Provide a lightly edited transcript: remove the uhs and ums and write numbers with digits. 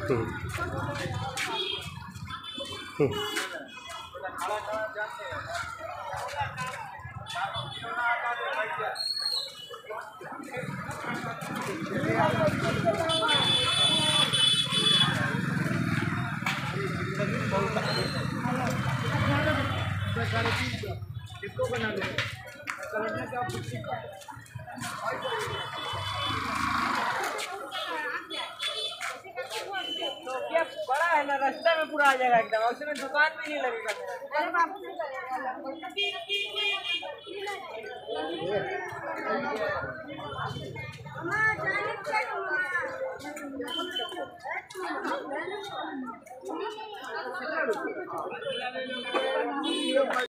इसको बना लो तो क्या बड़ा है ना, रास्ते में पूरा आ जाएगा एकदम, उसमें दुकान भी नहीं लगेगा मेरा।